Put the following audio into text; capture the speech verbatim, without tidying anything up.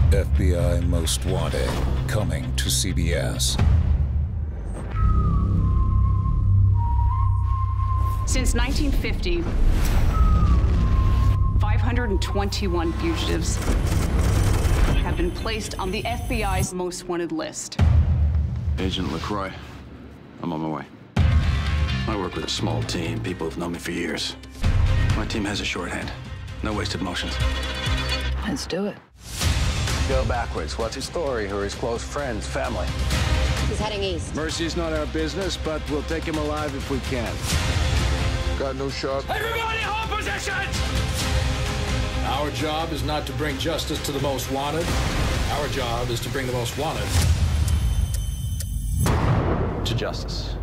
F B I Most Wanted, coming to C B S. Since nineteen fifty, five hundred twenty-one fugitives have been placed on the F B I's Most Wanted list. Agent LaCroix, I'm on my way. I work with a small team. People have known me for years. My team has a shorthand. No wasted motions. Let's do it. Go backwards. What's his story? Who are his close friends, family? He's heading east. Mercy's not our business, but we'll take him alive if we can. Got no shot. Everybody hold positions! Our job is not to bring justice to the most wanted. Our job is to bring the most wanted To justice.